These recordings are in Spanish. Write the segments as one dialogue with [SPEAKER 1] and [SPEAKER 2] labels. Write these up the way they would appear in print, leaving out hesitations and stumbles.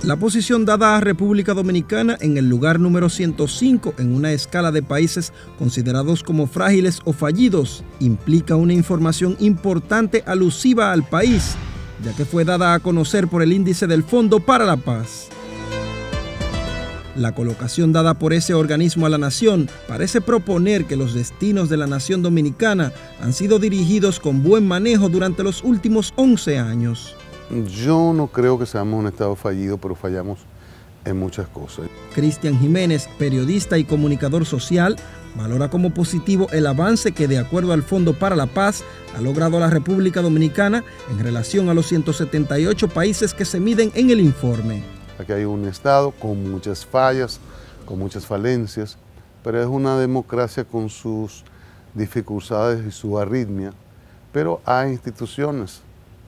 [SPEAKER 1] La posición dada a República Dominicana en el lugar número 105 en una escala de países considerados como frágiles o fallidos implica una información importante alusiva al país, ya que fue dada a conocer por el índice del Fondo para la Paz. La colocación dada por ese organismo a la nación parece proponer que los destinos de la nación dominicana han sido dirigidos con buen manejo durante los últimos 11 años.
[SPEAKER 2] Yo no creo que seamos un Estado fallido, pero fallamos en muchas cosas.
[SPEAKER 1] Cristian Jiménez, periodista y comunicador social, valora como positivo el avance que, de acuerdo al Fondo para la Paz, ha logrado la República Dominicana en relación a los 178 países que se miden en el informe.
[SPEAKER 2] Aquí hay un Estado con muchas fallas, con muchas falencias, pero es una democracia con sus dificultades y su arritmia, pero hay instituciones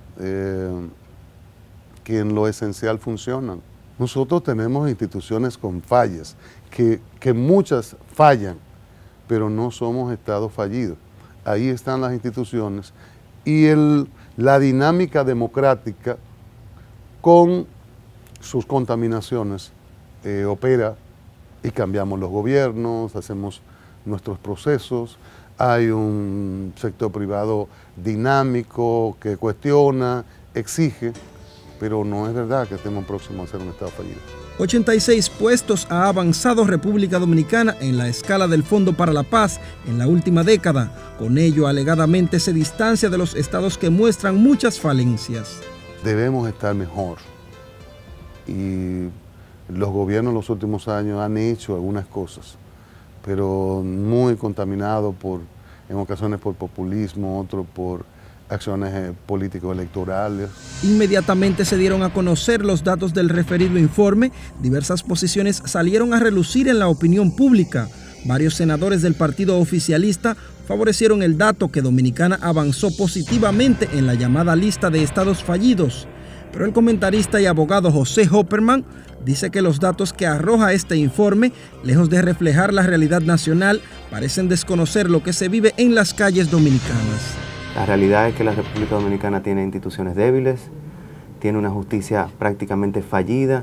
[SPEAKER 2] que en lo esencial funcionan. Nosotros tenemos instituciones con fallas, que muchas fallan, pero no somos estados fallidos. Ahí están las instituciones y la dinámica democrática con sus contaminaciones opera y cambiamos los gobiernos, hacemos nuestros procesos, hay un sector privado dinámico que cuestiona, exige, pero no es verdad que estemos próximos a ser un Estado fallido.
[SPEAKER 1] 86 puestos ha avanzado República Dominicana en la escala del Fondo para la Paz en la última década. Con ello, alegadamente, se distancia de los estados que muestran muchas falencias.
[SPEAKER 2] Debemos estar mejor. Y los gobiernos en los últimos años han hecho algunas cosas, pero muy contaminados en ocasiones por populismo, otros por acciones político-electorales.
[SPEAKER 1] Inmediatamente se dieron a conocer los datos del referido informe, diversas posiciones salieron a relucir en la opinión pública. Varios senadores del partido oficialista favorecieron el dato que Dominicana avanzó positivamente en la llamada lista de estados fallidos. Pero el comentarista y abogado José Hopperman dice que los datos que arroja este informe, lejos de reflejar la realidad nacional, parecen desconocer lo que se vive en las calles dominicanas.
[SPEAKER 3] La realidad es que la República Dominicana tiene instituciones débiles, tiene una justicia prácticamente fallida,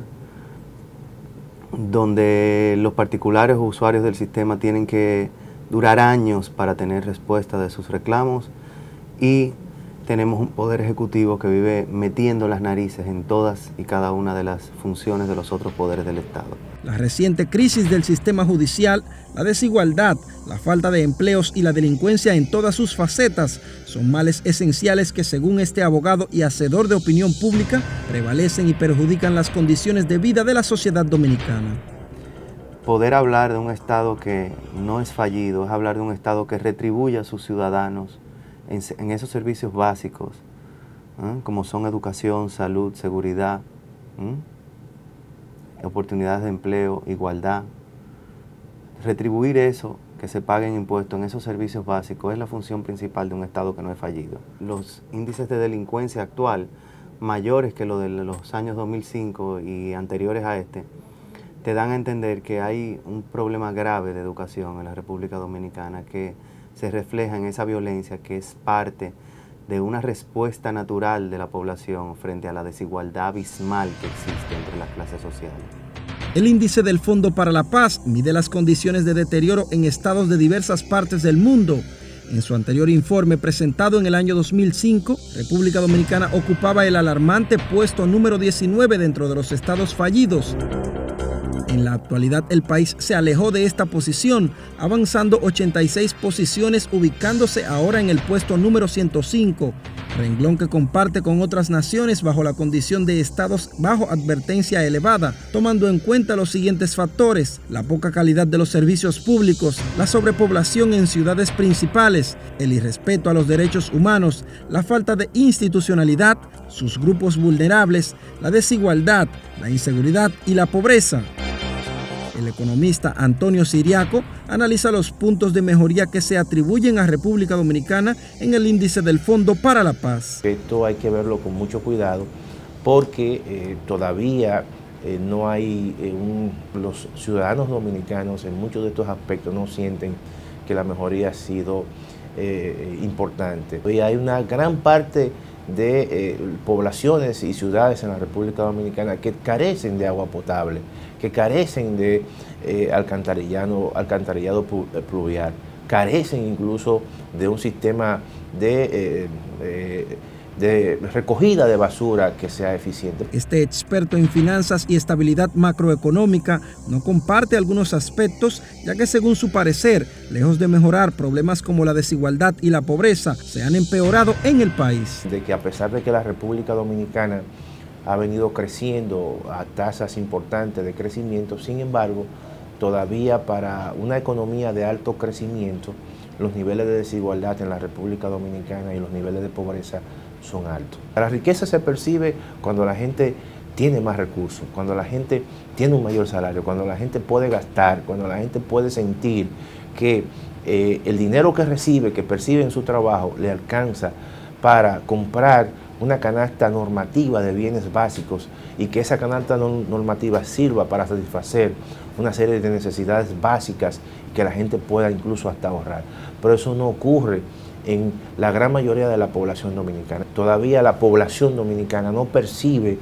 [SPEAKER 3] donde los particulares o usuarios del sistema tienen que durar años para tener respuesta de sus reclamos, y tenemos un poder ejecutivo que vive metiendo las narices en todas y cada una de las funciones de los otros poderes del Estado.
[SPEAKER 1] La reciente crisis del sistema judicial, la desigualdad, la falta de empleos y la delincuencia en todas sus facetas son males esenciales que, según este abogado y hacedor de opinión pública, prevalecen y perjudican las condiciones de vida de la sociedad dominicana.
[SPEAKER 3] Poder hablar de un Estado que no es fallido es hablar de un Estado que retribuye a sus ciudadanos en esos servicios básicos, como son educación, salud, seguridad, oportunidades de empleo, igualdad. Retribuir eso, que se paguen impuestos en esos servicios básicos, es la función principal de un Estado que no es fallido. Los índices de delincuencia actual, mayores que los de los años 2005 y anteriores a este, te dan a entender que hay un problema grave de educación en la República Dominicana que se refleja en esa violencia que es parte de una respuesta natural de la población frente a la desigualdad abismal que existe entre las clases sociales.
[SPEAKER 1] El índice del Fondo para la Paz mide las condiciones de deterioro en estados de diversas partes del mundo. En su anterior informe presentado en el año 2005, República Dominicana ocupaba el alarmante puesto número 19 dentro de los estados fallidos. En la actualidad, el país se alejó de esta posición, avanzando 86 posiciones, ubicándose ahora en el puesto número 105, renglón que comparte con otras naciones bajo la condición de estados bajo advertencia elevada, tomando en cuenta los siguientes factores: la poca calidad de los servicios públicos, la sobrepoblación en ciudades principales, el irrespeto a los derechos humanos, la falta de institucionalidad, sus grupos vulnerables, la desigualdad, la inseguridad y la pobreza. El economista Antonio Siriaco analiza los puntos de mejoría que se atribuyen a República Dominicana en el índice del Fondo para la Paz.
[SPEAKER 4] Esto hay que verlo con mucho cuidado porque todavía no hay, los ciudadanos dominicanos en muchos de estos aspectos no sienten que la mejoría ha sido importante. Y hay una gran parte de poblaciones y ciudades en la República Dominicana que carecen de agua potable, que carecen de alcantarillado pluvial, carecen incluso de un sistema de recogida de basura que sea eficiente.
[SPEAKER 1] Este experto en finanzas y estabilidad macroeconómica no comparte algunos aspectos, ya que según su parecer, lejos de mejorar, problemas como la desigualdad y la pobreza se han empeorado en el país.
[SPEAKER 4] De que a pesar de que la República Dominicana ha venido creciendo a tasas importantes de crecimiento, sin embargo, todavía para una economía de alto crecimiento, los niveles de desigualdad en la República Dominicana y los niveles de pobreza son altos. La riqueza se percibe cuando la gente tiene más recursos, cuando la gente tiene un mayor salario, cuando la gente puede gastar, cuando la gente puede sentir que el dinero que recibe, que percibe en su trabajo, le alcanza para comprar una canasta normativa de bienes básicos y que esa canasta normativa sirva para satisfacer una serie de necesidades básicas que la gente pueda incluso hasta ahorrar. Pero eso no ocurre en la gran mayoría de la población dominicana. Todavía la población dominicana no percibe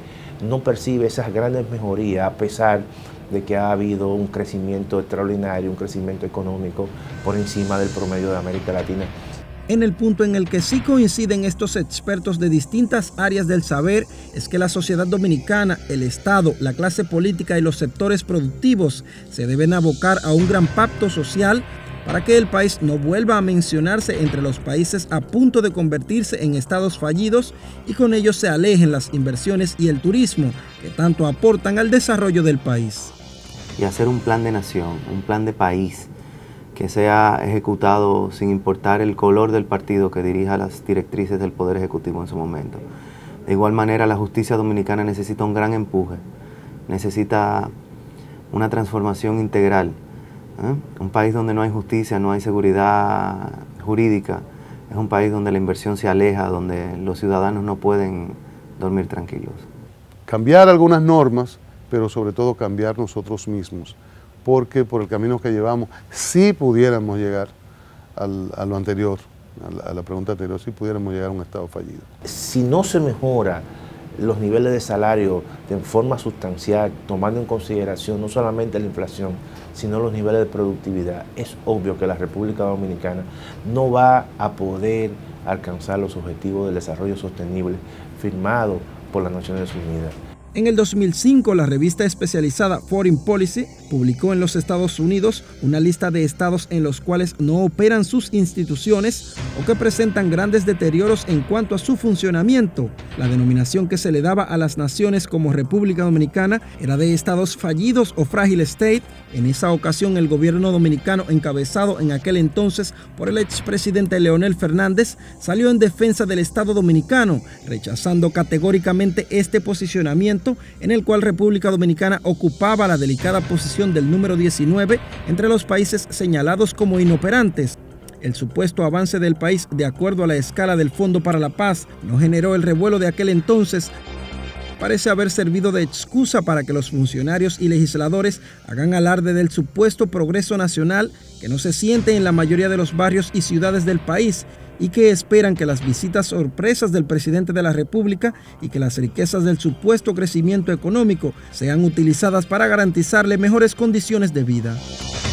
[SPEAKER 4] esas grandes mejorías, a pesar de que ha habido un crecimiento extraordinario, un crecimiento económico por encima del promedio de América Latina.
[SPEAKER 1] En el punto en el que sí coinciden estos expertos de distintas áreas del saber es que la sociedad dominicana, el Estado, la clase política y los sectores productivos se deben abocar a un gran pacto social para que el país no vuelva a mencionarse entre los países a punto de convertirse en estados fallidos y con ello se alejen las inversiones y el turismo que tanto aportan al desarrollo del país.
[SPEAKER 3] Y hacer un plan de nación, un plan de país que sea ejecutado sin importar el color del partido que dirija las directrices del Poder Ejecutivo en su momento. De igual manera, la justicia dominicana necesita un gran empuje, necesita una transformación integral. Un país donde no hay justicia, no hay seguridad jurídica, es un país donde la inversión se aleja, donde los ciudadanos no pueden dormir tranquilos.
[SPEAKER 2] Cambiar algunas normas, pero sobre todo cambiar nosotros mismos, porque por el camino que llevamos, sí pudiéramos llegar a lo anterior, a la pregunta anterior, sí pudiéramos llegar a un estado fallido.
[SPEAKER 4] Si no se mejora los niveles de salario de forma sustancial, tomando en consideración no solamente la inflación, sino los niveles de productividad, es obvio que la República Dominicana no va a poder alcanzar los objetivos del desarrollo sostenible firmados por las Naciones Unidas.
[SPEAKER 1] En el 2005, la revista especializada Foreign Policy publicó en los Estados Unidos una lista de estados en los cuales no operan sus instituciones o que presentan grandes deterioros en cuanto a su funcionamiento. La denominación que se le daba a las naciones como República Dominicana era de estados fallidos o fragile state. En esa ocasión, el gobierno dominicano, encabezado en aquel entonces por el expresidente Leonel Fernández, salió en defensa del Estado dominicano, rechazando categóricamente este posicionamiento en el cual República Dominicana ocupaba la delicada posición del número 19 entre los países señalados como inoperantes. El supuesto avance del país, de acuerdo a la escala del Fondo para la Paz, no generó el revuelo de aquel entonces. Parece haber servido de excusa para que los funcionarios y legisladores hagan alarde del supuesto progreso nacional que no se siente en la mayoría de los barrios y ciudades del país y que esperan que las visitas sorpresas del presidente de la República y que las riquezas del supuesto crecimiento económico sean utilizadas para garantizarle mejores condiciones de vida.